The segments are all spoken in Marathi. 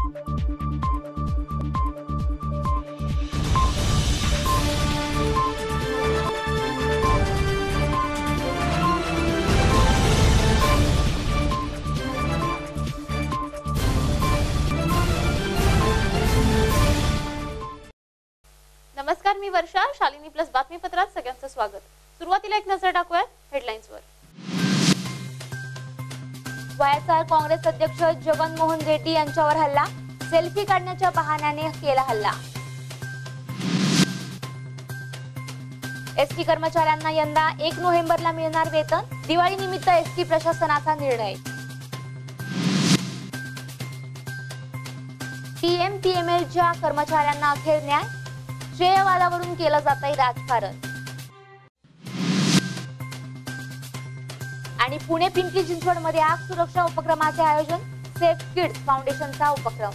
नमस्कार, मी वर्षा. शालिनी प्लस बातमीपत्रात सगळ्यांचं स्वागत. सुरुवातीला एक नजर टाकूया हेडलाईन्सवर. वायएसआर काँग्रेस अध्यक्ष जगन मोहन रेड्डी यांच्यावर हल्ला. सेल्फी काढण्याच्या बहाण्याने केला हल्ला. एसटी कर्मचाऱ्यांना यंदा 1 नोव्हेंबरला मिळणार वेतन. दिवाळीनिमित्त एसटी प्रशासनाचा निर्णय. पीएमपीएमएलच्या कर्मचाऱ्यांना अखेर न्याय. श्रेयवादावरून केलं जातंय राजकारण. आणि पुणे पिंपरी चिंचवड मध्ये आग सुरक्षा उपक्रमाचे आयोजन. सेफ किड्स फाउंडेशनचा उपक्रम.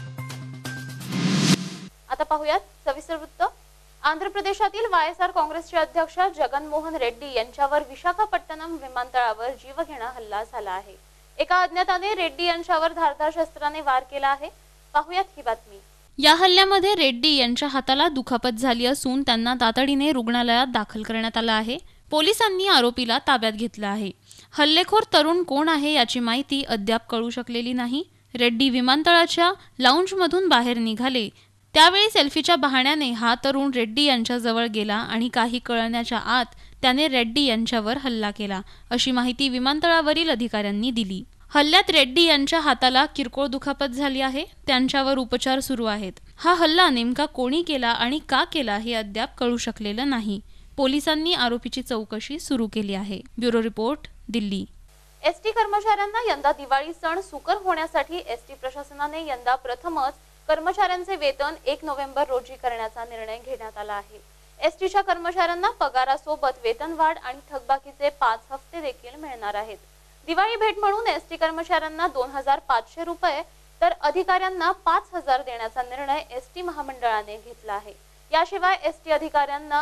आता पाहूयात सविस्तर वृत्त. आंध्र प्रदेशातील वायएसआर काँग्रेसचे अध्यक्ष जगन मोहन रेड्डी यांच्यावर विशाखापट्टणम विमानतळावर जीवघेणा हल्ला झाला आहे. एका अज्ञाताने रेड्डी यांच्यावर धारदार शस्त्राने वार केला आहे. पाहूयात ही बातमी. या हल्ल्यामध्ये रेड्डी यांच्या हाताला दुखापत झाली असून त्यांना तातडीने रुग्णालयात दाखल करण्यात आलं आहे. पोलिसांनी आरोपीला ताब्यात घेतलं आहे. हल्लेखोर तरुण कोण आहे याची माहिती अद्याप कळू शकलेली नाही. रेड्डी विमानतळाच्या लाऊंजमधून बाहेर निघाले त्यावेळी सेल्फीच्या बहाण्याने हा तरुण रेड्डी यांच्या जवळ गेला आणि काही कळण्याच्या आत त्याने रेड्डी यांच्यावर हल्ला केला, अशी माहिती विमानतळावरील अधिकाऱ्यांनी दिली. हल्ल्यात रेड्डी यांच्या हाताला किरकोळ दुखापत झाली आहे. त्यांच्यावर उपचार सुरू आहेत. हा हल्ला नेमका कोणी केला आणि का केला हे अद्याप कळू शकलेलं नाही. पोलिसांनी आरोपीची चौकशी सुरू केली आहे. Bureau report, Delhi. एसटी कर्मचाऱ्यांना यंदा दिवाळी सण सुकर होण्यासाठी एसटी प्रशासनाने यंदा प्रथमच कर्मचाऱ्यांचे वेतन 1 नोव्हेंबर रोजी करण्याचा निर्णय घेण्यात आला आहे. एसटीच्या कर्मचाऱ्यांना पगारासोबत वेतनवाढ आणि थकबाकीचे 5 हप्ते देखील मिळणार आहेत. दिवाळी भेट म्हणून एसटी कर्मचाऱ्यांना 2500 रुपये तर अधिकाऱ्यांना 5000 देण्याचा निर्णय एसटी महामंडळाने घेतला आहे. याशिवाय एसटी अधिकाऱ्यांना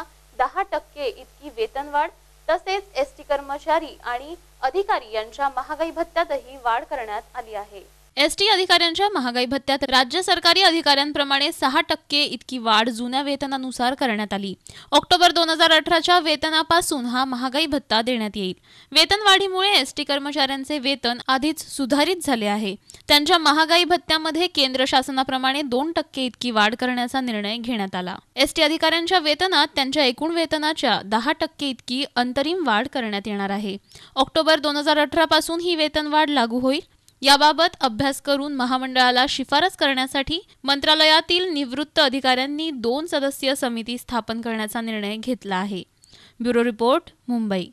10% इतकी वेतनवाढ तसेच एसटी कर्मचारी आणि अधिकारी यांच्या महागाई भत्त्यातही वाढ करण्यात आली आहे. एसटी अधिकाऱ्यांच्या महागाई भत्त्यात राज्य सरकारी अधिकाऱ्यांप्रमाणे 6% इतकी वाढ जुन्या वेतनानुसार करण्यात आली. ऑक्टोबर 2018च्या वेतनापासून हा महागाई भत्ता देण्यात येईल. वेतनवाढीमुळे एसटी कर्मचाऱ्यांचे वेतन आधीच सुधारित झाले आहे. त्यांच्या महागाई भत्त्यामध्ये केंद्र शासनाप्रमाणे 2% इतकी वाढ करण्याचा निर्णय घेण्यात आला. एसटी अधिकाऱ्यांच्या वेतनात त्यांच्या एकूण वेतनाच्या 10% इतकी अंतरिम वाढ करण्यात येणार आहे. ऑक्टोबर 2018 पासून ही वेतनवाढ लागू होईल. याबाबत अभ्यास करून महामंडळाला शिफारस करण्यासाठी मंत्रालयातील निवृत्त अधिकाऱ्यांनी 2 सदस्यीय समिती स्थापन करण्याचा निर्णय घेतला आहे. Bureau report, Mumbai.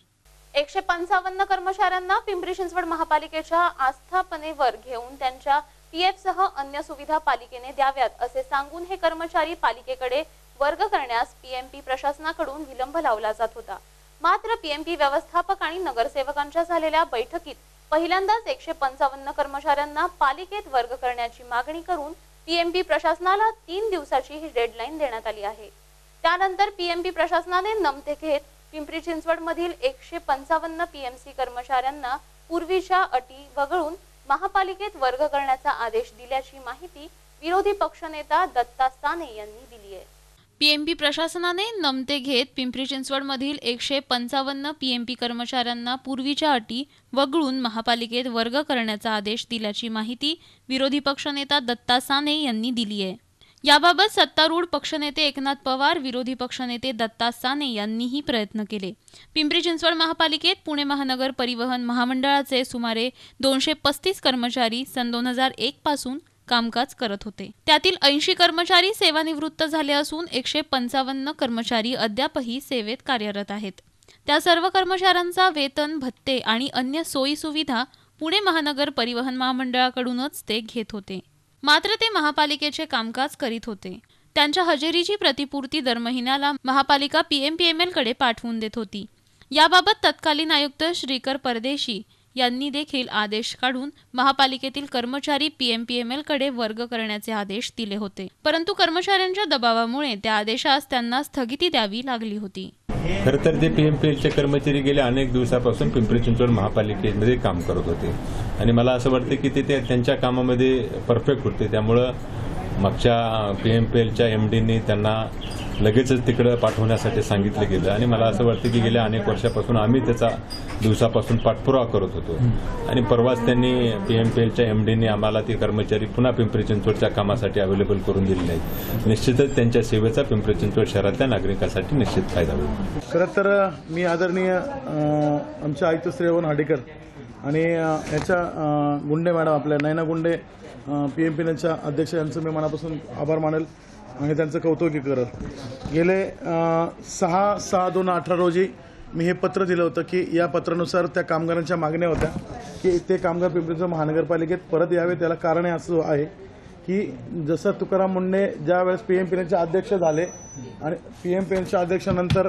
155 कर्मचाऱ्यांना पिंपरी चिंचवड महापालिकेच्या आस्थापनेवर घेऊन त्यांच्या पीएफ सह अन्य सुविधा पालिकेने द्याव्यात असे सांगून हे कर्मचारी पालिकेकडे वर्ग करण्यास पीएमपी प्रशासनाकडून विलंब लावला जात होता. मात्र पीएमपी व्यवस्थापक आणि नगरसेवकांच्या झालेल्या बैठकीत पहिल्यांदाच 155 कर्मचाऱ्यांना पालिकेत वर्ग करण्याची मागणी करून पीएमपी प्रशासनाला 3 दिवसाची ही डेडलाईन देण्यात आली आहे. त्यानंतर पीएमपी प्रशासनाने नमते घेत पिंपरी चिंचवड मधील 155 पीएमसी कर्मचाऱ्यांना पूर्वीच्या अटी वगळून महापालिकेत वर्ग करण्याचा आदेश दिल्याची माहिती विरोधी पक्षनेता दत्ता साने यांनी दिली आहे. पीएमपी प्रशासनाने नमते घेत पिंपरी चिंचवड मधील 155 पीएमपी कर्मचाऱ्यांना पूर्वीच्या अटी वगळून महापालिकेत वर्ग करण्याचा आदेश दिल्याची माहिती विरोधी पक्षनेता दत्ता साने यांनी दिली आहे. याबाबत सत्तारूढ पक्षनेते एकनाथ पवार, विरोधी पक्षनेते दत्ता साने यांनीही प्रयत्न केले. पिंपरी चिंचवड महापालिकेत पुणे महानगर परिवहन महामंडळाचे सुमारे 235 कर्मचारी सन 2001 पासून कामकाज करत होते. त्यातील 80 कर्मचारी सेवानिवृत्त झाले असून 155 कर्मचारी अद्यापही सेवेत कार्यरत आहेत. त्या सर्व कर्मचाऱ्यांचा वेतन, भत्ते आणि अन्य सोयी सुविधा पुणे महानगर परिवहन महामंडळाकडूनच ते घेत होते. मात्र ते महापालिकेचे कामकाज करीत होते. त्यांच्या हजेरीची प्रतिपूर्ती दर महिन्याला महापालिका पीएमपीएमएल कडे पाठवून देत होती. याबाबत तत्कालीन आयुक्त श्रीकर परदेशी यांनी देखील आदेश काढून महापालिकेतील कर्मचारी पीएमपीएमएल कडे वर्ग करण्याचे आदेश दिले होते. परंतु कर्मचाऱ्यांच्या दबावामुळे त्या आदेशास त्यांना स्थगिती द्यावी लागली होती. खरं तर ते PMPLचे कर्मचारी गेल्या अनेक दिवसापासून पिंपरी चिंचवड महापालिकेमध्ये काम करत होते आणि मला असं वाटतं की ते त्यांच्या कामामध्ये परफेक्ट होते. त्यामुळं मागच्या PMPLच्या MDनी त्यांना लगेचच तिकडं पाठवण्यासाठी सांगितलं गेलं आणि मला असं वाटतं की गेल्या अनेक वर्षापासून आम्ही त्याचा दिवसापासून पाठपुरावा करत होतो आणि परवाच त्यांनी PMPLच्या MDनी आम्हाला ते कर्मचारी पुन्हा पिंपरी चिंचवडच्या कामासाठी अवेलेबल करून दिले नाहीत. निश्चितच त्यांच्या सेवेचा पिंपरी चिंचवड शहरातल्या नागरिकांसाठी निश्चित फायदा होईल. खरं तर मी आदरणीय आमचे आयुक्त श्रेवण हाडेकर आणि याच्या गुंडे मॅडम आपल्या नयना गुंडे PMPLच्या अध्यक्ष यांचं मी मनापासून आभार मानेल आणि त्यांचं कौतुक करत. गेले 6/6/2018 रोजी मी हे पत्र दिलं होतं की या पत्रानुसार त्या कामगारांच्या मागण्या होत्या की ते कामगार पिंपरी चिंचवड महानगरपालिकेत परत यावे. त्याला कारण असं आहे की जसं तुकाराम मुंढे ज्या वेळेस PMPLचे अध्यक्ष झाले आणि PMPLच्या अध्यक्षानंतर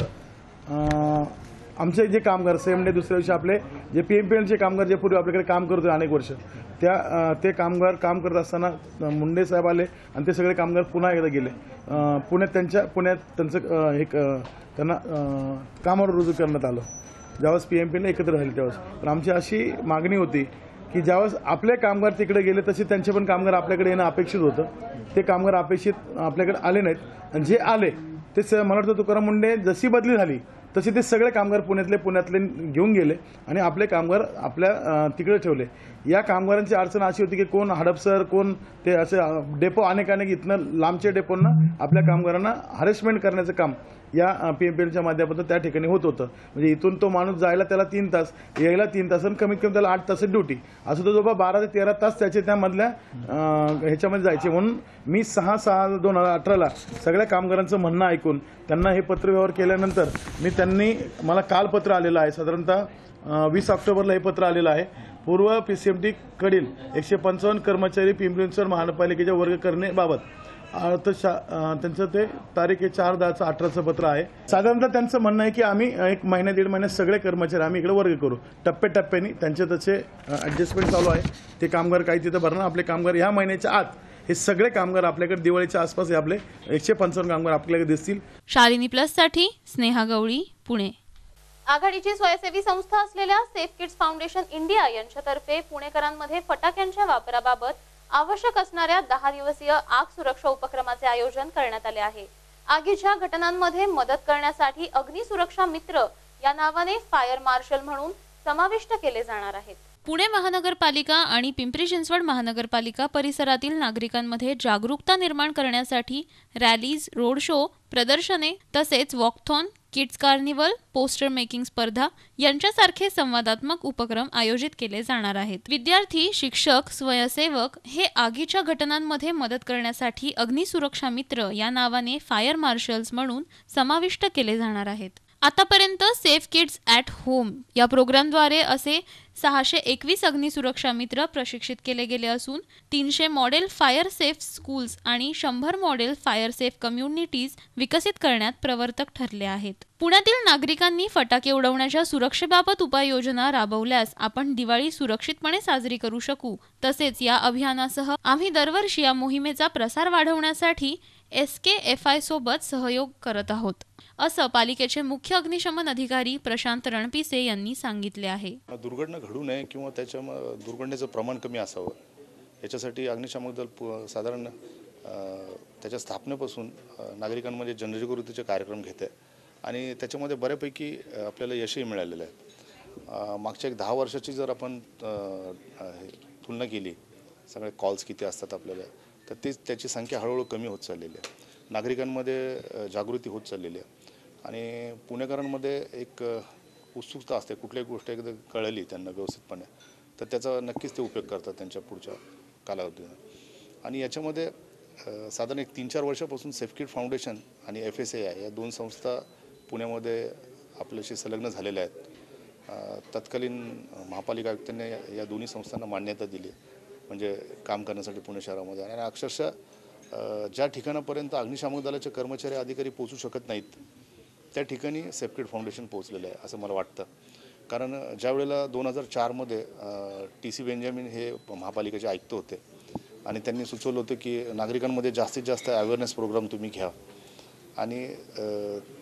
आमचे जे कामगार सेम डे दुसऱ्या दिवशी आपले जे PMPLचे कामगार जे पूर्वी आपल्याकडे काम करत होते अनेक वर्ष ते कामगार काम करत असताना मुंडे साहेब आले आणि ते सगळे कामगार पुन्हा एकदा गेले. पुण्यात त्यांचं एक त्यांना कामावर रुजू करण्यात आलं ज्यावेळेस PMPL एकत्र राहिले त्यावेळेस. पण आमची अशी मागणी होती की ज्यावेळेस आपले कामगार तिकडे गेले तसे त्यांचे पण कामगार आपल्याकडे येणं अपेक्षित होतं. ते कामगार अपेक्षित आपल्याकडे आले नाहीत आणि जे आले ते मला वाटतं तुकाराम मुंढे जशी बदली झाली तसे ते सगळे कामगार पुण्यातले घेऊन गेले आणि आपले कामगार आपल्या तिकडे ठेवले. या कामगारांची अडचण अशी होती की कोण हडपसर कोण ते असे डेपो अनेक इथनं लांबच्या डेपोंना आपल्या कामगारांना हॅरेसमेंट करण्याचं काम या PMPLच्या माध्यमातून त्या ठिकाणी होत होतं. म्हणजे इथून तो माणूस जायला त्याला 3 तास यायला 3 तास आणि कमीत कमी त्याला 8 तास ड्युटी असं तो जवळ 12 ते 13 तास त्याचे त्यामधल्या ह्याच्यामध्ये जायचे. म्हणून मी 6/6/2018 सगळ्या कामगारांचं म्हणणं ऐकून त्यांना हे पत्रव्यवहार केल्यानंतर त्यांनी मला काल पत्र आलेलं आहे. साधारणतः 20 ऑक्टोबरला हे पत्र आलेलं आहे. पूर्व PCMT कडील 155 कर्मचारी पिंपरी चिंचवड महानगरपालिकेच्या वर्ग करण्याबाबत त्यांचं ते तारीख 4/10/18चं पत्र आहे. साधारणतः त्यांचं म्हणणं आहे की आम्ही 1 महिना 1.5 महिन्यात सगळे कर्मचारी आम्ही इकडे वर्ग करू. टप्प्याटप्प्याने त्यांचे तसे ॲडजस्टमेंट चालू आहे. ते कामगार काही तिथं भरणार. आपले कामगार ह्या महिन्याच्या आत हे सगळे कामगार आपल्याकडे दिवाळीच्या आसपास हे आपले 155 कामगार आपल्याकडे दिसतील. शालिनी प्लससाठी स्नेहा गवळी, पुणे. आघाडीची स्वयंसेवी संस्था असलेल्या सेफ किड्स फाउंडेशन इंडिया यांच्यातर्फे पुणेकरांमध्ये फटाक्यांच्या वापराबाबत आवश्यक असणाऱ्या 10 दिवसीय आग सुरक्षा उपक्रमाचे आयोजन करण्यात आले आहे. आगीच्या घटनांमध्ये मदत करण्यासाठी अग्नी सुरक्षा मित्र या नावाने फायर मार्शल म्हणून समाविष्ट केले जाणार आहेत. पुणे महानगरपालिका आणि पिंपरी चिंचवड महानगरपालिका परिसरातील नागरिकांमध्ये जागरूकता निर्माण करण्यासाठी रॅलीज, रोड शो, प्रदर्शने तसेच walkathon, kids carnival, poster making स्पर्धा यांच्यासारखे संवादात्मक उपक्रम आयोजित केले जाणार आहेत. विद्यार्थी, शिक्षक, स्वयंसेवक हे आगीच्या घटनांमध्ये मदत करण्यासाठी अग्निसुरक्षा मित्र या नावाने फायर मार्शल्स म्हणून समाविष्ट केले जाणार आहेत. आतापर्यंत सेफ किड्स ॲट होम या प्रोग्रामद्वारे असे 621 अग्निसुरक्षा मित्र प्रशिक्षित केले गेले असून 300 मॉडेल फायर सेफ स्कूल्स आणि 100 मॉडेल फायर सेफ कम्युनिटीज विकसित करण्यात प्रवर्तक ठरले आहेत. पुण्यातील नागरिकांनी फटाके उडवण्याच्या सुरक्षेबाबत उपाययोजना राबवल्यास आपण दिवाळी सुरक्षितपणे साजरी करू शकू. तसेच या अभियानासह आम्ही दरवर्षी या मोहिमेचा प्रसार वाढवण्यासाठी SKFI सोबत सहयोग करत आहोत, असं पालिकेचे मुख्य अग्निशमन अधिकारी प्रशांत रणपिसे यांनी सांगितले आहे. दुर्घटना घडू नये किंवा त्याच्या दुर्घटनेचं प्रमाण कमी असावं याच्यासाठी अग्निशामक दल साधारण त्याच्या स्थापनेपासून नागरिकांमध्ये जनजागृतीचे कार्यक्रम घेते आणि त्याच्यामध्ये बऱ्यापैकी आपल्याला यशही मिळालेलं आहे. मागच्या 10 वर्षाची जर आपण तुलना केली, सगळे कॉल्स किती असतात आपल्याला, तर त्याची संख्या हळूहळू कमी होत चाललेली आहे. नागरिकांमध्ये जागृती होत चाललेली आहे आणि पुणेकरांमध्ये एक उत्सुकता असते. कुठल्याही गोष्ट एकदा कळली त्यांना व्यवस्थितपणे तर त्याचा नक्कीच ते उपयोग करतात त्यांच्या पुढच्या कालावधीनं. आणि याच्यामध्ये साधारण 3-4 वर्षापासून सेफकिड फाउंडेशन आणि FSAI या 2 संस्था पुण्यामध्ये आपल्याशी संलग्न झालेल्या आहेत. तत्कालीन महापालिका आयुक्तांनी या दोन्ही संस्थांना मान्यता दिली म्हणजे काम करण्यासाठी पुणे शहरामध्ये. आणि अक्षरशः ज्या ठिकाणापर्यंत अग्निशामक दलाचे कर्मचारी अधिकारी पोहोचू शकत नाहीत त्या ठिकाणी सेफकिड फाउंडेशन पोहोचलेलं आहे असं मला वाटतं. कारण ज्या वेळेला 2004मध्ये TC बेंजामिन हे महापालिकेचे आयुक्त होते आणि त्यांनी सुचवलं होतं की नागरिकांमध्ये जास्तीत जास्त अवेअरनेस प्रोग्राम तुम्ही घ्या आणि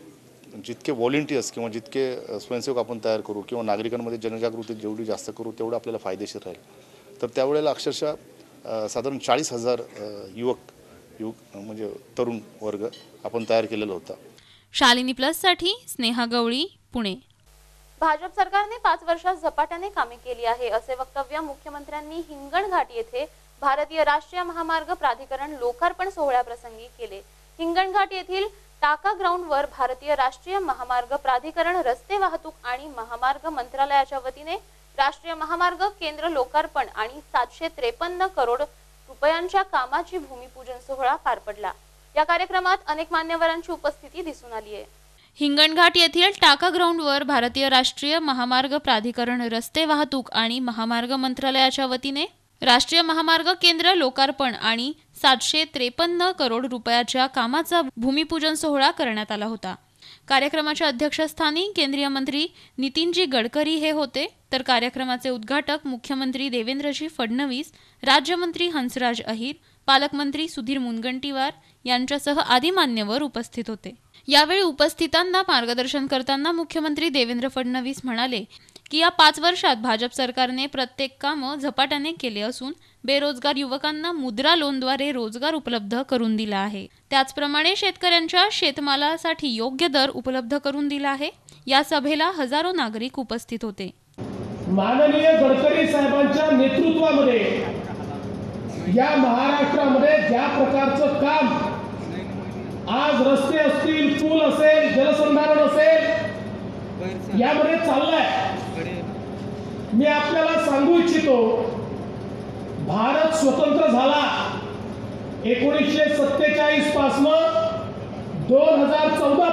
जितके व्हॉलेंटियर्स किंवा जितके स्वयंसेवक आपण तयार करू किंवा नागरिकांमध्ये जनजागृती जेवढी जास्त करू तेवढं आपल्याला फायदेशीर राहील. तर त्यावेळेला अक्षरशः साधारण 40,000 युवक म्हणजे तरुण वर्ग आपण तयार केलेला होता. शालिनी प्लससाठी स्नेहा गवळी, पुणे. भाजप सरकारने 5 वर्षात झपाट्याने कामे केली आहे असे वक्तव्य मुख्यमंत्र्यांनी हिंगणघाट येथे भारतीय राष्ट्रीय महामार्ग प्राधिकरण लोकार्पण सोहळ्याप्रसंगी केले. हिंगणघाट येथील टाका ग्राउंडवर भारतीय राष्ट्रीय महामार्ग प्राधिकरण, रस्ते वाहतूक आणि महामार्ग मंत्रालयाच्या वतीने राष्ट्रीय महामार्ग केंद्र लोकार्पण आणि 753 करोड रुपयांच्या कामाची भूमिपूजन सोहळा पार पडला. या कार्यक्रमात अनेक मान्यवरांची उपस्थिती दिसून आली आहे. हिंगणघाट येथील टाका ग्राउंडवर भारतीय राष्ट्रीय महामार्ग प्राधिकरण, रस्ते वाहतूक आणि महामार्ग मंत्रालयाच्या वतीने राष्ट्रीय महामार्ग केंद्र लोकार्पण आणि 753 करोड रुपयाच्या कामाचा भूमिपूजन सोहळा करण्यात आला होता. कार्यक्रमाच्या अध्यक्षस्थानी केंद्रीय मंत्री नितीनजी गडकरी हे होते, तर कार्यक्रमाचे उद्घाटक मुख्यमंत्री देवेंद्रजी फडणवीस, राज्यमंत्री हंसराज अहिर, पालकमंत्री सुधीर मुनगंटीवार यांच्यासह आदी मान्यवर उपस्थित होते. यावेळी उपस्थितांना मार्गदर्शन करताना मुख्यमंत्री देवेंद्र फडणवीस म्हणाले की या 5 वर्षात भाजप सरकारने प्रत्येक काम झपाट्याने केले असून बेरोजगार युवकांना मुद्रा लोनद्वारे रोजगार उपलब्ध करून दिला आहे. त्याचप्रमाणे शेतकऱ्यांच्या शेतमालासाठी योग्य दर उपलब्ध करून दिला आहे. या सभेला हजारो नागरिक उपस्थित होते. माननीय गडकरी साहेबांच्या नेतृत्वामध्ये या महाराष्ट्रामध्ये ज्या प्रकारचं काम आज रस्ते असतील, पूल असेल, जलसंधारण असेल, यामध्ये चाललंय, मी आपल्याला सांगू इच्छितो, भारत स्वतंत्र झाला 1947 पासून 2014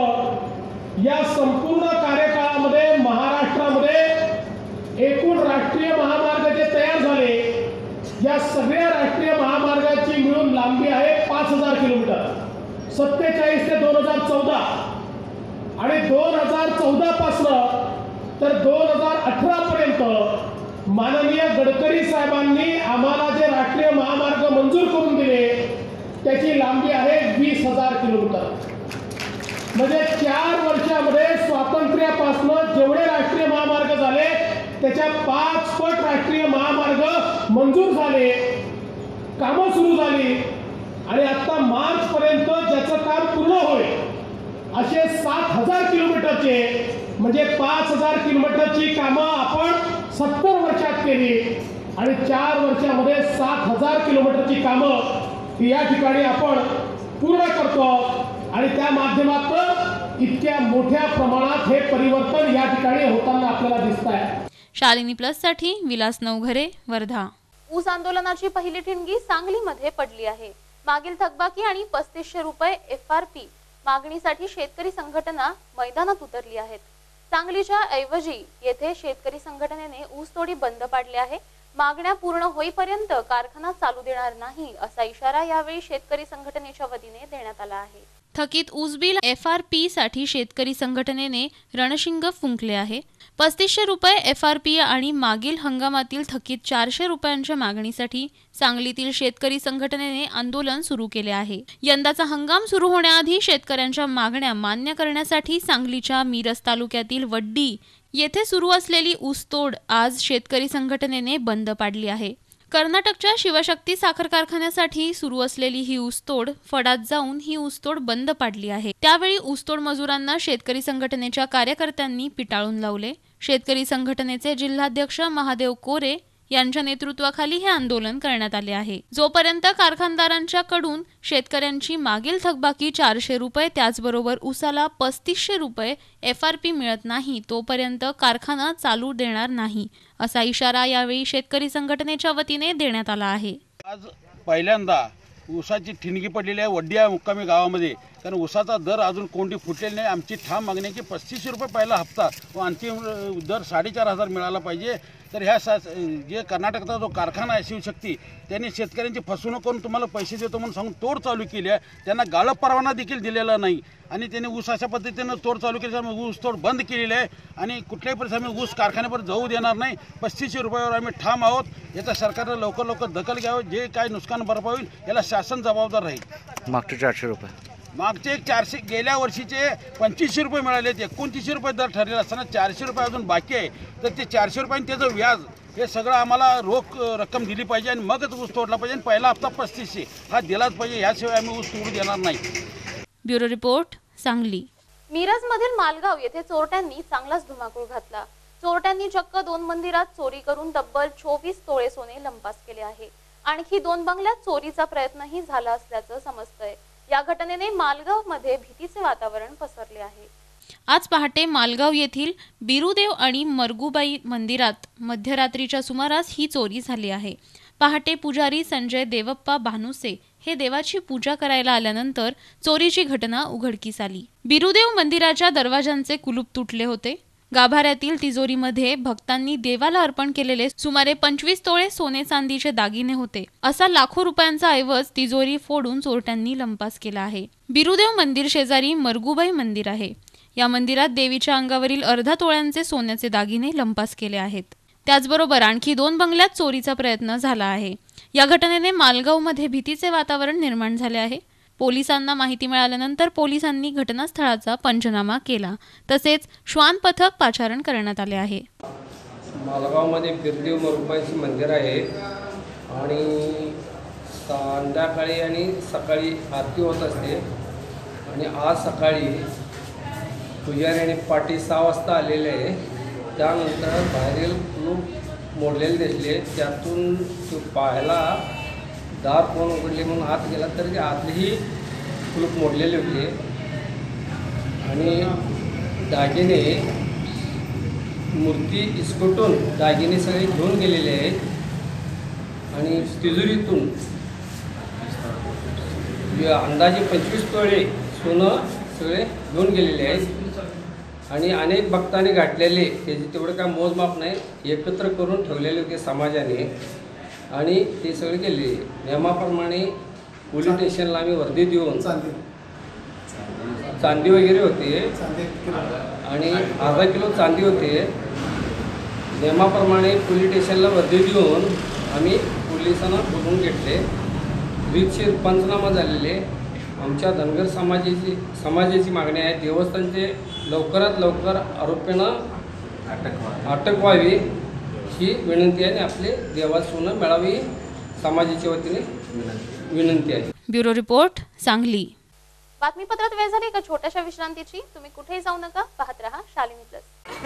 पर्यंत या संपूर्ण कार्यकाळामध्ये महाराष्ट्रामध्ये एकूण राष्ट्रीय महामार्ग जे तयार झाले, या सगळ्या राष्ट्रीय महामार्गाची मिळून लांबी आहे 5000 किलोमीटर. 47 ते 2014 आणि 2014 पासून तर 2018 पर्यंत माननीय गडकरी साहेबांनी आम्हाला जे राष्ट्रीय महामार्ग मंजूर करून दिले त्याची लांबी आहे 20,000 किलोमीटर. म्हणजे 4 वर्षामध्ये स्वातंत्र्यापासून जेवढे राष्ट्रीय महामार्ग झाले त्याच्या 5 पट राष्ट्रीय महामार्ग मंजूर झाले, कामं सुरू झाली आणि आता मार्च पर्यंत ज्याचं काम पूर्ण होईल असे 7,000 किलोमीटरचे म्हणजे 5,000 किलोमीटरची कामं आपण 70 वर्षात केली आणि 4 वर्षामध्ये 7,000 किलोमीटरची कामं या ठिकाणी आपण पूर्ण करतो आणि त्या माध्यमातून इतक्या मोठ्या प्रमाणात हे परिवर्तन या ठिकाणी होताना आपल्याला दिसत आहे. शालिनी प्लससाठी विलास नवघरे, वर्धा. ऊस आंदोलनाची पहिली ठिणगी सांगलीमध्ये पडली आहे. मागील थकबाकी आणि 3500 रुपये FRP मागणीसाठी शेतकरी संघटना मैदानात उतरली आहेत. सांगलीच्या ऐवजी येथे शेतकरी संघटनेने ऊसतोडी बंद पाडली आहे. मागण्या पूर्ण होईपर्यंत कारखाना चालू देणार नाही असा इशारा यावेळी शेतकरी संघटनेच्या वतीने देण्यात आला आहे. थकीत ऊस बिल FRP साठी शेतकरी संघटनेने रणशिंग फुंकले आहे. 3500 रुपये FRP आणि मागील हंगामातील थकीत 400 रुपयांच्या मागणीसाठी सांगलीतील शेतकरी संघटनेने आंदोलन सुरू केले आहे. यंदाचा हंगाम सुरू होण्याआधी शेतकऱ्यांच्या मागण्या मान्य करण्यासाठी सांगलीच्या मिरज तालुक्यातील वड्डी येथे सुरू असलेली ऊसतोड आज शेतकरी संघटनेने बंद पाडली आहे. कर्नाटकच्या शिवशक्ती साखर कारखान्यासाठी सुरू असलेली ही ऊसतोड फडात जाऊन ही ऊसतोड बंद पाडली आहे. त्यावेळी ऊसतोड मजुरांना शेतकरी संघटनेच्या कार्यकर्त्यांनी पिटाळून लावले. शेतकरी संघटनेचे जिल्हाध्यक्ष महादेव कोरे यांच्या नेतृत्वाखाली हे आंदोलन करण्यात आले आहे. जोपर्यंत कारखानदारांच्या कडून शेतकऱ्यांची मागील थकबाकी 400 रुपये त्याचबरोबर ऊसाला 3500 रुपये FRP मिळत नाही तोपर्यंत कारखाना चालू देणार नाही असा इशारा यावेळी शेतकरी संघटनेच्या वतीने देण्यात आला आहे. आज पहिल्यांदा ऊसाची ठिणगी पडलेली आहे वड्डिया मुक्कामी गावामध्ये, कारण ऊसाचा दर अजून कोणती फुटलेली नाही. आमची ठाम मागणी की 3500 रुपये पहिला हप्ता व अंतिम दर 4,500 मिळाला पाहिजे. तर ह्या जे कर्नाटकचा जो कारखाना आहे शिवशक्ती, त्यांनी शेतकऱ्यांची फसवणूक करून तुम्हाला पैसे देतो म्हणून सांगून तोड चालू केली आहे. त्यांना गाळप परवाना देखील दिलेला नाही आणि त्यांनी ऊस अशा पद्धतीनं तोड चालू केली. त्यामुळे ऊस तोड बंद केलेली आहे आणि कुठल्याही परिस्थितीत आम्ही ऊस कारखान्यावर जाऊ देणार नाही. 3500 रुपयावर आम्ही ठाम आहोत. याचा सरकारनं लवकर दखल घ्यावं. जे काय नुकसान भरपाई होईल याला शासन जबाबदार राहील. मागचे 400 रुपये मागचे 400 गेल्या वर्षीचे 2500 रुपये मिळाले, 2900 रुपये दर ठरलेला असताना 400 रुपये अजून बाकी आहे. तर ते 400 रुपये आणि त्याचं व्याज हे सगळं आम्हाला रोख रक्कम दिली पाहिजे आणि मगच ऊस तोडला पाहिजे. पहिला हप्ता 3500 हा दिलाच पाहिजे, याशिवाय आम्ही ऊस तोडू देणार नाही. Bureau report, Sangli. मिरजमधील मालगाव येथे चोरट्यांनी चांगलाच धुमाकूळ घातला. चोरट्यांनी चक्क 2 मंदिरात चोरी करून तब्बल 24 तोळे सोने लंपास केले आहे. आणखी 2 बंगल्यात चोरीचा प्रयत्नही झाला असल्याचं समजतंय. या घटनेने मालगाव मध्ये भीतीचे वातावरण पसरले आहे. आज पहाटे मालगाव येथील बिरुदेव आणि मरगुबाई मंदिरात मध्यरात्रीच्या सुमारास ही चोरी झाली आहे. पहाटे पुजारी संजय देवप्पा भानुसे हे देवाची पूजा करायला आल्यानंतर चोरीची घटना उघडकीस आली. बिरुदेव मंदिराच्या दरवाजांचे कुलूप तुटले होते. गाभाऱ्यातील तिजोरीमध्ये भक्तांनी देवाला अर्पण केलेले सुमारे 25 तोळे सोने चांदीचे दागिने होते. असा लाखो रुपयांचा ऐवज तिजोरी फोडून चोरट्यांनी लंपास केला आहे. बिरुदेव मंदिर शेजारी मरगुबाई मंदिर आहे. या मंदिरात देवीच्या अंगावरील अर्धा तोळ्यांचे सोन्याचे दागिने लंपास केले आहेत. त्याचबरोबर आणखी 2 बंगल्यात चोरीचा प्रयत्न झाला आहे. या घटनेने मालगावमध्ये भीतीचे वातावरण निर्माण झाले आहे. पोलिसांना माहिती मिळाल्यानंतर पोलिसांनी घटनास्थळाचा पंचनामा केला. तसेच श्वान पथक पाचारण करण्यात आले आहे. मालगावमध्ये बिरुदेव मरगुबाईचे मंदिर आहे आणि संध्याकाळी आणि सकाळी आरती होत असते. आणि आज सकाळी पुजारी आणि पाटी 6 वाजता आलेले आहे. त्यानंतर बाहेरील कुलूप मोडलेले दिसले. त्यातून तो पाहायला दार कोण उघडले म्हणून आत गेला तर ते आतलेही कुलूप मोडलेले होते. आणि दागिने मूर्ती इसकटून दागिने सगळे घेऊन गेलेले आहेत. आणि तिजोरीतून अंदाजे 25 तोळे सोनं सगळे घेऊन गेलेले आहेत. आणि अनेक भक्तांनी गाठलेले त्याचे तेवढं काय मोजमाप नाही, एकत्र करून ठेवलेले होते समाजाने आणि ते सगळे केले. नियमाप्रमाणे पोलीस स्टेशनला आम्ही वर्दी देऊन चांदी वगैरे होते आणि अर्धा किलो चांदी होते. नियमाप्रमाणे पोलीस स्टेशनला वर्दी देऊन आम्ही पोलिसांना बोलवून घेतले. रीतशीर पंचनामा झालेले. आमच्या धनगर समाजाची मागणी आहे देवस्थानचे लवकरात लवकर आरोपींना अटक व्हावी ही विनंती आहे आणि आपले देवाचं सोनं मिळावी समाजाच्या वतीने विनंती आहे. Bureau report, Sangli. बातमीपत्रात वेळ झाली का छोट्याशा विश्रांतीची. तुम्ही कुठेही जाऊ नका, पाहत रहा शालिनी प्लस.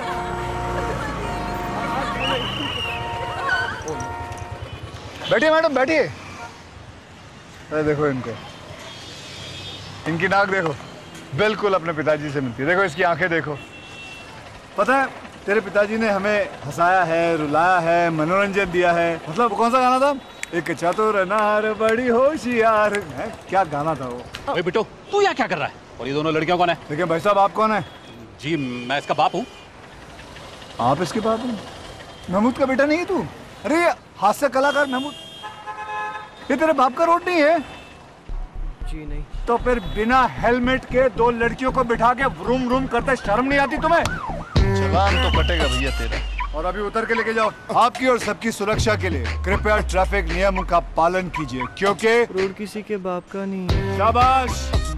बैठिए मैडम, बैठिए. अरे देखो इनको, इनकी नाक देखो, बिल्कुल अपने पिताजी से मिलती है. देखो इसकी आंखें देखो. पता है तेरे पिताजी ने हमें हंसाया है, रुलाया है, मनोरंजन दिया है. मतलब कौन सा गाना था? एक चतुर नार बड़ी होशियार है. क्या गाना था वो? अरे बेटो, तू यहाँ क्या कर रहा है? और ये दोनों लड़कियां कौन है? देखिए भाई साहब, आप कौन है? जी मैं इसका बाप हूँ. आप इसके बाप हैं? महमूद का बेटा नहीं है तू? अरे हास्य कलाकार महमूद, ये तेरे बाप का रोड नहीं है? जी नहीं. तो फिर बिना हेलमेट के 2 लड़कियों को बिठा के व्रूम व्रूम करते शर्म नहीं आती तुम्हें? चलान तो कटेगा भैया तेरा. और अभी उतर के लेके जाओ. आपकी और सबकी सुरक्षा के लिए कृपया ट्रैफिक नियमों का पालन कीजिए, क्योंकि रोड किसी के बाप का नहीं है. शाबाश.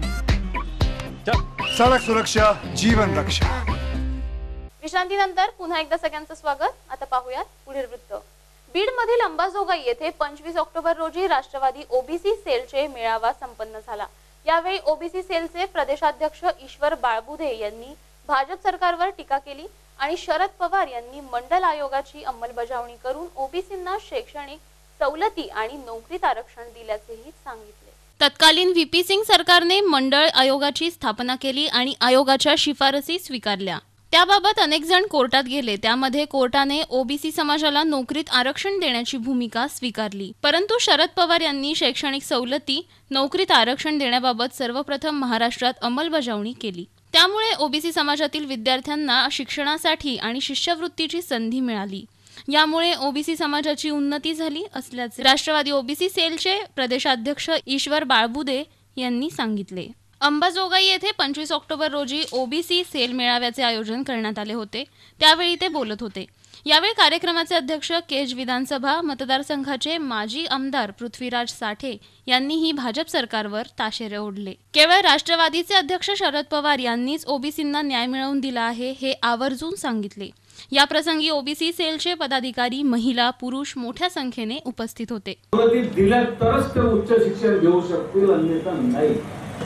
सड़क सुरक्षा जीवन रक्षा. विश्रांतीनंतर पुन्हा एकदा सगळ्यांचं स्वागत. आता पाहूयात पुढील वृत्त. बीड मधील अंबाजोगाई येथे 25 ऑक्टोबर रोजी राष्ट्रवादी ओबीसी सेलचे मेळावा संपन्न झाला. यावेळी ओबीसी सेलचे प्रदेशाध्यक्ष ईश्वर बाळबुधे यांनी भाजप सरकारवर टीका केली आणि शरद पवार यांनी मंडल आयोगाची अंमलबजावणी करून ओबीसींना शैक्षणिक सवलती आणि नोकरीत आरक्षण दिल्याचेही सांगितले. तत्कालीन व्हीपी सिंग सरकारने मंडळ आयोगाची स्थापना केली आणि आयोगाच्या शिफारसी स्वीकारल्या. त्याबाबत अनेक जण कोर्टात गेले. त्यामध्ये कोर्टाने ओबीसी समाजाला नोकरीत आरक्षण देण्याची भूमिका स्वीकारली. परंतु शरद पवार यांनी शैक्षणिक सवलती, नोकरीत आरक्षण देण्याबाबत सर्वप्रथम महाराष्ट्रात अंमलबजावणी केली. त्यामुळे ओबीसी समाजातील विद्यार्थ्यांना शिक्षणासाठी आणि शिष्यवृत्तीची संधी मिळाली. यामुळे ओबीसी समाजाची उन्नती झाली असल्याचे राष्ट्रवादी ओबीसी सेलचे प्रदेशाध्यक्ष ईश्वर बाळबुधे यांनी सांगितले. अंबाजोगाई येथे 25 ऑक्टोबर रोजी ओबीसी सेल मेळाव्याचे आयोजन करण्यात आले होते. त्यावेळी ते बोलत होते. यावेळी कार्यक्रमाचे अध्यक्ष केज विधानसभा मतदारसंघाचे माजी आमदार पृथ्वीराज साठे यांनीही भाजप सरकारवर ताशेरे ओढले. केवळ राष्ट्रवादीचे अध्यक्ष शरद पवार यांनीच ओबीसींना न्याय मिळवून दिला आहे हे आवर्जून सांगितले. या प्रसंगी ओबीसी सेलचे पदाधिकारी, महिला, पुरुष मोठ्या संख्येने उपस्थित होते. दिल्या तरच ते उच्च शिक्षण घेऊ शकतील, अन्यथा नाही.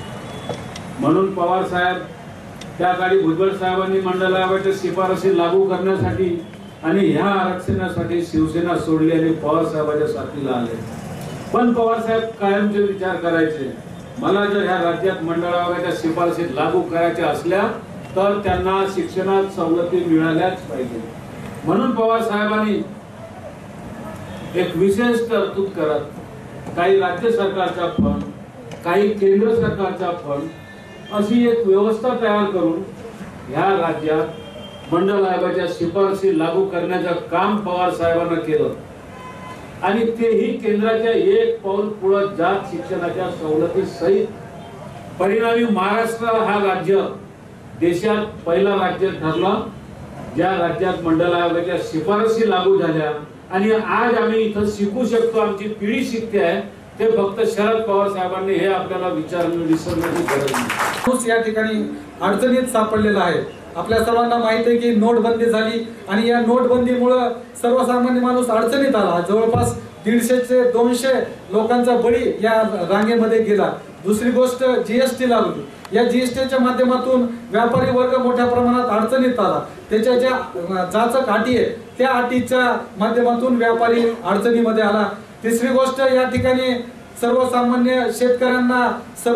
म्हणून पवार साहेब त्या काळी भुजबळ साहेबांनी मंडल आयोगाच्या शिफारसी लागू करण्यासाठी आणि ह्या आरक्षणासाठी शिवसेना सोडली आणि पवार साहेबांच्या साथीला आले. पण पवार साहेब कायमचे विचार करायचे, मला जर ह्या राज्यात मंडळ आयोगाच्या शिफारसी लागू करायच्या असल्या तर त्यांना शिक्षणात सवलती मिळाल्याच पाहिजे. म्हणून पवार साहेबांनी एक विशेष तरतूद करत काही राज्य सरकारचा फंड, काही केंद्र सरकारचा फंड अशी एक व्यवस्था तयार करून ह्या राज्यात मंडळ आयोगाच्या शिफारसी लागू करण्याचं काम पवार साहेबांना केलं आणि तेही केंद्राच्या एक पाऊल पुढे जात शिक्षणाच्या सवलती सहित. परिणामी महाराष्ट्र हा राज्य देशात पहिला राज्य ठरला ज्या राज्यात मंडळ आयोगाच्या शिफारसी लागू झाल्या आणि आज आम्ही इथं शिकू शकतो, आमची पिढी शिकते आहे. ते फक्त शरद पवार साहेबांनी हे आपल्याला विसरण्याची गरज नाही. या ठिकाणी अडचणीत सापडलेला आहे. आपल्या सर्वांना माहिती आहे की नोटबंदी झाली आणि या नोटबंदीमुळे सर्वसामान्य माणूस अडचणीत आला. जवळपास 150 ते 200 लोकांचा बळी या रांगेमध्ये गेला. दुसरी गोष्ट जीएसटी लागली. या जीएसटीच्या माध्यमातून व्यापारी वर्ग मोठ्या प्रमाणात अडचणीत आला. त्याच्या ज्या जाचक अटी आहेत त्या अटीच्या माध्यमातून व्यापारी अडचणीमध्ये आला. तिसरी गोष्ट, या ठिकाणी सर्वसामान्य शेतकऱ्यांना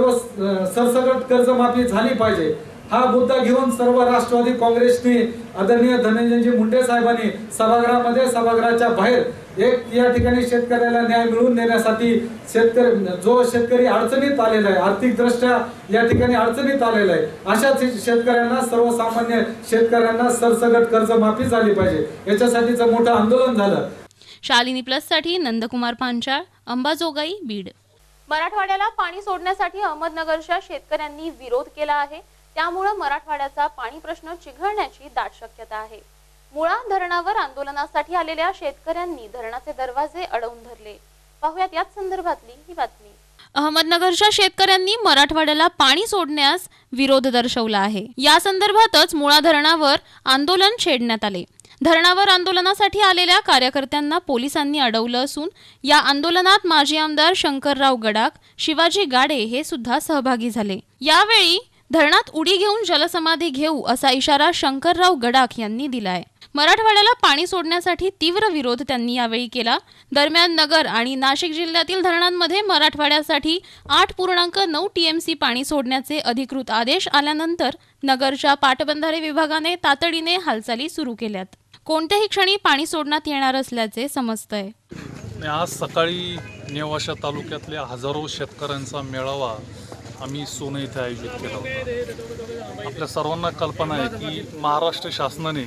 सरसकट कर्जमाफी झाली पाहिजे हा मुद्दा घेऊन सर्व राष्ट्रवादी काँग्रेसने आदरणीय धनंजयजी मुंडे साहेबांनी सभागृहामध्ये, सभागृहाच्या बाहेर एक या ठिकाणी शेतकऱ्याला न्याय मिळवून देण्यासाठी जो शेतकरी अडचणीत आलेला आहे, आर्थिक दृष्ट्या या ठिकाणी अडचणीत आलेला आहे, अशा शेतकऱ्यांना, सर्वसामान्य शेतकऱ्यांना सरसकट कर्जमाफी झाली पाहिजे याच्यासाठीचं मोठं आंदोलन झालं. शालिनी प्लस साठी नंदकुमार पांचाळ, अंबाजोगाई, बीड. मराठवाड्याला पाणी सोडण्यासाठी अहमदनगरच्या शेतकऱ्यांनी विरोध केला आहे. त्यामुळे मराठवाड्याचा पाणी प्रश्न चिघळण्याची दाट शक्यता आहे. मुळा धरणावर आंदोलनासाठी आलेल्या शेतकऱ्यांनी धरणाचे दरवाजे अडवून धरले. पाहुयात याच संदर्भातली ही बातमी. अहमदनगरच्या शेतकऱ्यांनी मराठवाड्याला पाणी सोडण्यास विरोध दर्शवला आहे. या संदर्भातच मुळा धरणावर आंदोलन छेडण्यात आले. धरणावर आंदोलनासाठी आलेल्या कार्यकर्त्यांना पोलिसांनी अडवलं असून या आंदोलनात माजी आमदार शंकरराव गडाख, शिवाजी गाडे हे सुद्धा सहभागी झाले. यावेळी धरणात उडी घेऊन जलसमाधी घेऊ असा इशारा शंकरराव गडाख यांनी दिलाय. मराठवाड्याला पाणी सोडण्यासाठी तीव्र विरोध त्यांनी यावेळी केला. दरम्यान नगर आणि नाशिक जिल्ह्यातील धरणांमध्ये मराठवाड्यासाठी 8.9 TMC पाणी सोडण्याचे अधिकृत आदेश आल्यानंतर नगरच्या पाटबंधारे विभागाने तातडीने हालचाली सुरू केल्यात. कोणत्याही क्षणी पाणी सोडण्यात येणार असल्याचे समजतंय. आज सकाळी नेवाशा तालुक्यातल्या हजारो शेतकऱ्यांचा मेळावा आम्ही सोनं इथे आयोजित केला होता. आपल्या सर्वांना कल्पना आहे की महाराष्ट्र शासनाने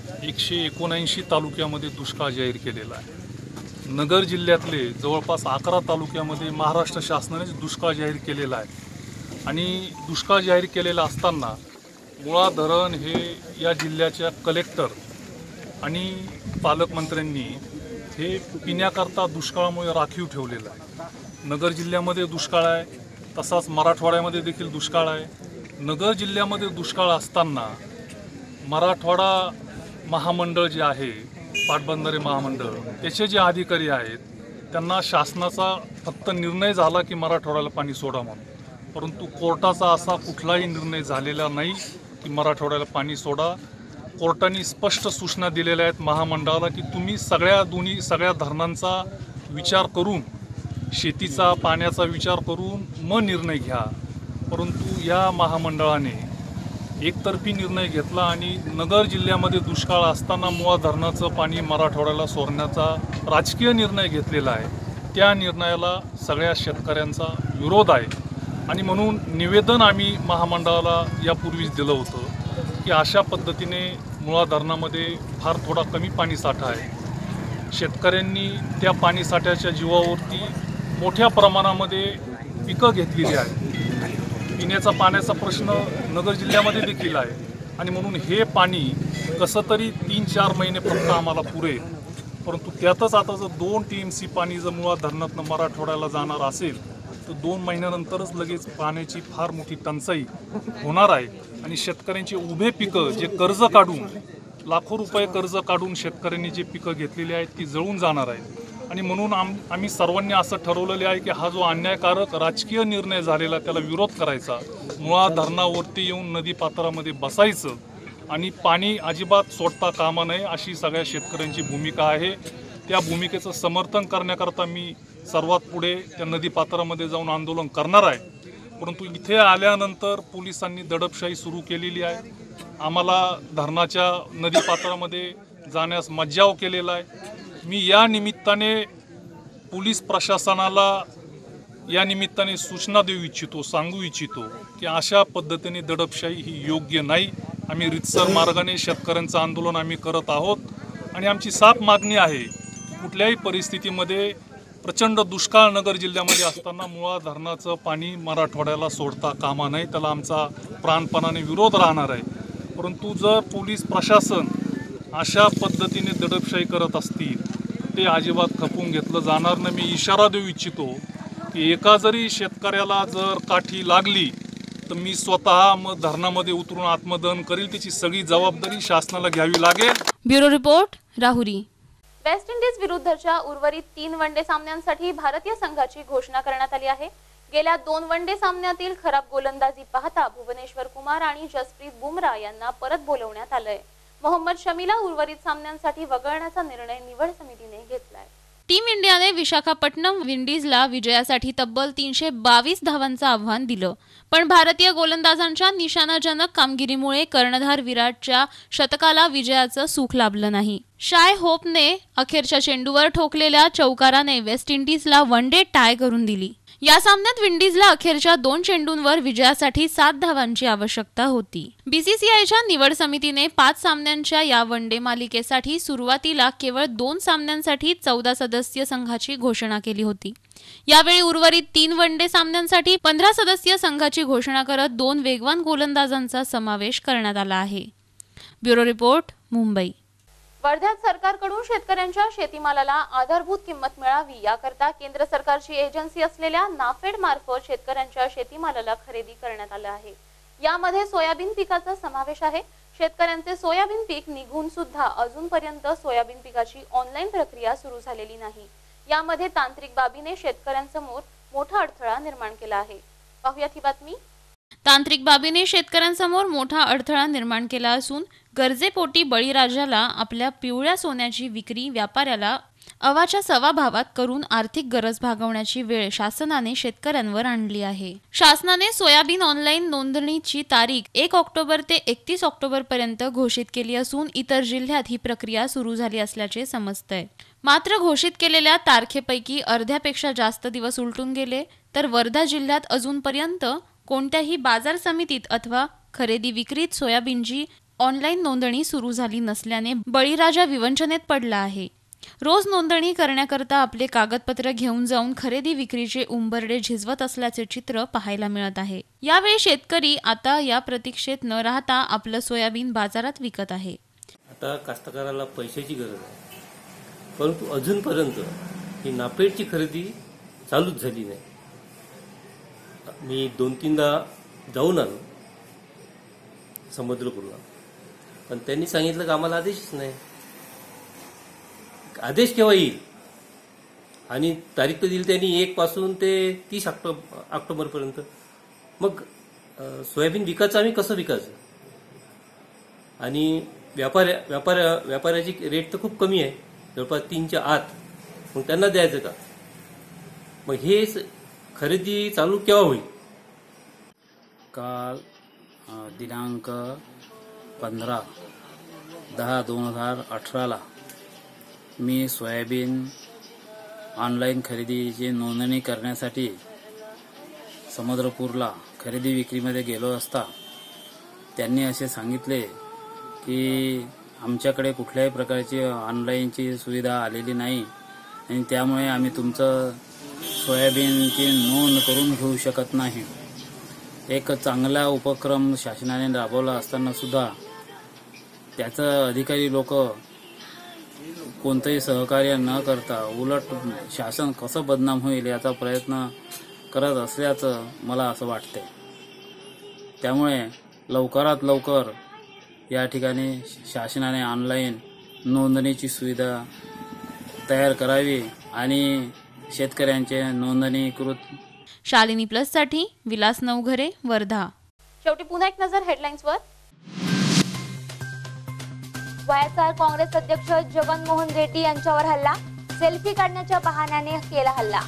179 तालुक्यामध्ये दुष्काळ जाहीर केलेला आहे. नगर जिल्ह्यातले जवळपास 11 तालुक्यामध्ये महाराष्ट्र शासनाने दुष्काळ जाहीर केलेला आहे. आणि दुष्काळ जाहीर केलेला असताना मुळा धरण हे या जिल्ह्याच्या कलेक्टर आणि पालकमंत्र्यांनी हे पिण्याकरता दुष्काळामुळे राखीव ठेवलेलं आहे. नगर जिल्ह्यामध्ये दुष्काळ आहे, तसाच मराठवाड्यामध्ये देखील दुष्काळ आहे. नगर जिल्ह्यामध्ये दुष्काळ असताना मराठवाडा महामंडळ जे आहे, पाटबंधारे महामंडळ, त्याचे जे अधिकारी आहेत त्यांना शासनाचा फक्त निर्णय झाला की मराठवाड्याला पाणी सोडा म्हणून, परंतु कोर्टाचा असा कुठलाही निर्णय झालेला नाही की मराठवाड्याला पाणी सोडा. कोर्टाने स्पष्ट सूचना दिलेल्या आहेत महामंडळाला की तुम्ही सगळ्या धरणांचा विचार करून, शेतीचा, पाण्याचा विचार करून मग निर्णय घ्या. परंतु या महामंडळाने एकतर्फी निर्णय घेतला आणि नगर जिल्ह्यामध्ये दुष्काळ असताना मुळा धरणाचं पाणी मराठवाड्याला सोडण्याचा राजकीय निर्णय घेतलेला आहे. त्या निर्णयाला सगळ्या शेतकऱ्यांचा विरोध आहे आणि म्हणून निवेदन आम्ही महामंडळाला यापूर्वीच दिलं होतं की अशा पद्धतीने मुळा धरणामध्ये फार थोडा कमी पाणीसाठा आहे. शेतकऱ्यांनी त्या पाणीसाठ्याच्या जीवावरती मोठ्या प्रमाणामध्ये पिकं घेतलेली आहेत. पिण्याचा पाण्याचा प्रश्न नगर जिल्ह्यामध्ये देखील आहे आणि म्हणून हे पाणी कसं तरी 3-4 महिने फक्त आम्हाला पुरेल, परंतु त्यातच आता जर 2 TMC पाणी जर मुळात धरणातनं मराठवाड्याला जाणार असेल तर 2 महिन्यानंतरच लगेच पाण्याची फार मोठी टंचाई होणार आहे आणि शेतकऱ्यांची उभे पिकं जे कर्ज काढून लाखो रुपये कर्ज काढून शेतकऱ्यांनी जे पिकं घेतलेली आहेत ती जळून जाणार आहेत आणि म्हणून आम्ही सर्वांनी असं ठरवलेले आहे की हा जो अन्यायकारक राजकीय निर्णय झालेला त्याला विरोध करायचा, मुळात धरणावरती येऊन नदीपात्रामध्ये बसायचं आणि पाणी अजिबात सोडता कामा नये अशी सगळ्या शेतकऱ्यांची भूमिका आहे. त्या भूमिकेचं समर्थन करण्याकरता मी सर्वात पुढे त्या नदीपात्रामध्ये जाऊन आंदोलन करणार आहे. परंतु इथे आल्यानंतर पोलिसांनी दडपशाही सुरू केलेली आहे. आम्हाला धरणाच्या नदीपात्रामध्ये जाण्यास मज्जाव केलेला आहे. मी या निमित्ताने पोलीस प्रशासनाला या निमित्ताने सूचना देऊ इच्छितो, सांगू इच्छितो की अशा पद्धतीने दडपशाही ही योग्य नाही. आम्ही रितसर मार्गाने शेतकऱ्यांचं आंदोलन आम्ही करत आहोत आणि आमची साफ मागणी आहे कुठल्याही परिस्थितीमध्ये प्रचंड दुष्काळ नगर जिल्ह्यामध्ये असताना मुळा धरणाचं पाणी मराठवाड्याला सोडता कामा नये, त्याला आमचा प्राणपणाने विरोध राहणार आहे. परंतु जर पोलीस प्रशासन अशा पद्धतीने दडपशाही करत असतील ते अजिबात खपून घेतलं जाणार नाही. मी इशारा देऊ इच्छितो की एका जरी शेतकऱ्याला जर काठी लागली तर मी स्वतः मग धरणामध्ये उतरून आत्मदहन करील. त्याची सगळी जबाबदारी शासनाला घ्यावी लागेल. Bureau report Rahuri. West Indies विरुद्धच्या उर्वरित 3 वनडे सामन्यांसाठी भारतीय संघाची घोषणा करण्यात आली आहे. गेल्या 2 वनडे सामन्यातील खराब गोलंदाजी पाहता भुवनेश्वर कुमार आणि जसप्रीत बुमराह यांना परत बोलवण्यात आलंय. मोहम्मद शमीला उर्वरित सामन्यांसाठी वगळण्याचा निर्णय निवड समितीने घेतलाय. टीम इंडियाने विशाखापट्टणम विंडीजला विजयासाठी तब्बल 322 धावांचं आव्हान दिलं, पण भारतीय गोलंदाजांच्या निशाणाजनक कामगिरीमुळे कर्णधार विराटच्या शतकाला विजयाचं सुख लाभलं नाही. शाय होपने अखेरच्या चेंडूवर ठोकलेल्या चौकाराने वेस्ट इंडिजला वनडे टाय करून दिली. या सामन्यात विंडीजला अखेरच्या 2 चेंडूंवर विजयासाठी 7 धावांची आवश्यकता होती. बीसीसीआयच्या निवड समितीने 5 सामन्यांच्या या वनडे मालिकेसाठी सुरुवातीला केवळ 2 सामन्यांसाठी 14 सदस्यीय संघाची घोषणा केली होती. यावेळी उर्वरित 3 वनडे सामन्यांसाठी 15 सदस्यीय संघाची घोषणा करत 2 वेगवान गोलंदाजांचा समावेश करण्यात आला आहे. Bureau report Mumbai. वर्ध्यात सरकारकडून शेतकऱ्यांच्या शेतीमालाला आधारभूत किंमत मिळावी याकरता केंद्र सरकारची एजन्सी असलेल्या नाफेड मार्फत शेतकऱ्यांच्या शेतीमालाला खरेदी करण्यात आलं आहे. यामध्ये सोयाबीन पिकाचा समावेश आहे. शेतकऱ्यांचे सोयाबीन पीक निघून सुद्धा अजूनपर्यंत सोयाबीन पिकाची ऑनलाईन प्रक्रिया सुरू झालेली नाही. यामध्ये तांत्रिक बाबीने शेतकऱ्यांसमोर मोठा अडथळा निर्माण केला आहे. पाहूयात ही बातमी. तांत्रिक बाबीने शेतकऱ्यांसमोर मोठा अडथळा निर्माण केला असून गरजेपोटी बळीराजाला आपल्या पिवळ्या सोन्याची विक्री व्यापाऱ्याला अवाच्या सवा भावात करून आर्थिक गरज भागवण्याची वेळ शासनाने शेतकऱ्यांवर आणली आहे. शासनाने सोयाबीन ऑनलाईन नोंदणीची तारीख 1 ऑक्टोबर ते 31 ऑक्टोबर पर्यंत घोषित केली असून इतर जिल्ह्यात ही प्रक्रिया सुरू झाली असल्याचे समजतंय. मात्र घोषित केलेल्या तारखेपैकी अर्ध्यापेक्षा जास्त दिवस उलटून गेले तर वर्धा जिल्ह्यात अजूनपर्यंत कोणत्याही बाजार समितीत अथवा खरेदी विक्रीत सोयाबीनची ऑनलाईन नोंदणी सुरू झाली नसल्याने बळीराजा विवंचनेत पडला आहे. रोज नोंदणी करण्याकरता आपले कागदपत्र घेऊन जाऊन खरेदी विक्रीचे उंबरडे झिजवत असल्याचे चित्र पाहायला मिळत आहे. यावेळी शेतकरी आता या प्रतीक्षेत न राहता आपलं सोयाबीन बाजारात विकत आहे. आता कास्तकाराला पैशाची गरज आहे, परंतु अजूनपर्यंत ही नाफेडची खरेदी चालूच झाली नाही. मी 2-3दा जाऊन आलो समुद्रपूरला, पण त्यांनी सांगितलं की आम्हाला आदेशच नाही. आदेश केव्हा येईल आणि तारीख तर दिली त्यांनी 1 पासून ते 30 ऑक्टोबरपर्यंत. मग सोयाबीन विकायचं आम्ही कसं विकायचं? आणि व्यापाऱ्याची रेट तर खूप कमी आहे, जवळपास 3च्या आत. मग त्यांना द्यायचं का? मग हे खरेदी चालू केव्हा होईल? काल दिनांक 15/10/2018 मी सोयाबीन ऑनलाईन खरेदीची नोंदणी करण्यासाठी समुद्रपूरला खरेदी विक्रीमध्ये गेलो असता त्यांनी असे सांगितले की आमच्याकडे कुठल्याही प्रकारची ऑनलाईनची सुविधा आलेली नाही आणि त्यामुळे आम्ही तुमचं सोयाबीनची नोंद करून घेऊ शकत नाही. एक चांगला उपक्रम शासनाने राबवला असताना सुद्धा त्याचं अधिकारी लोक कोणतंही सहकार्य न करता उलट शासन कसं बदनाम होईल याचा प्रयत्न करत असल्याचं मला असं वाटते. त्यामुळे लवकरात लवकर या ठिकाणी शासनाने ऑनलाईन नोंदणीची सुविधा तयार करावी आणि शेतकऱ्यांचे नोंदणीकृत. शालिनी प्लससाठी विलास नवघरे, वर्धा. शेवटी पुन्हा एक नजर हेडलाईन्सवर. वायएसआर काँग्रेस अध्यक्ष जगन मोहन रेड्डी यांच्यावर हल्ला. सेल्फी काढण्याच्या बहाण्याने केला हल्ला.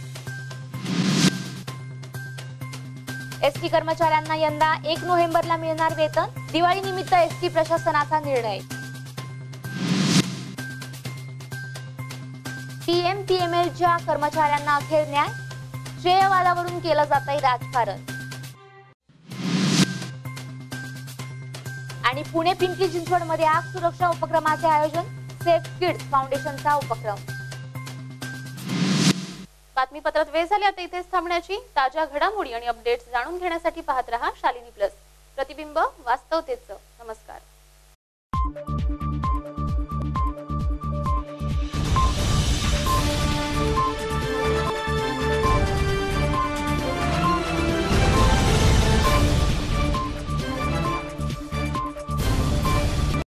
एसटी कर्मचाऱ्यांना यंदा 1 नोव्हेंबरला मिळणार वेतन. दिवाळी निमित्त एसटी प्रशासनाचा निर्णय. पीएमपीएमएलच्या कर्मचाऱ्यांना अखेर न्याय. श्रेयवादावरून केलं जात आहे राजकारण. आणि पुणे पिंपरी चिंचवड मध्ये आग सुरक्षा उपक्रमाचे आयोजन. सेफ किड्स फाउंडेशनचा उपक्रम. बातमीपत्रात वेळ झाली आता इथेच थांबण्याची. ताज्या घडामोडी आणि अपडेट्स जाणून घेण्यासाठी पाहत रहा शालिनी प्लस. प्रतिबिंब वास्तवतेचं. नमस्कार.